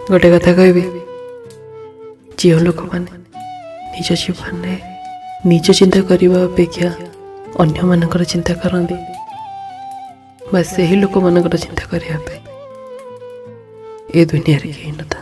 गोटे कथा कहबी जो लोक मैंने निज जीवन में निज चिंता करने अपेक्षा अन्य मानकर चिंता करती बस से ही लोक मानकर चिंता करने ए दुनिया रे कहीं न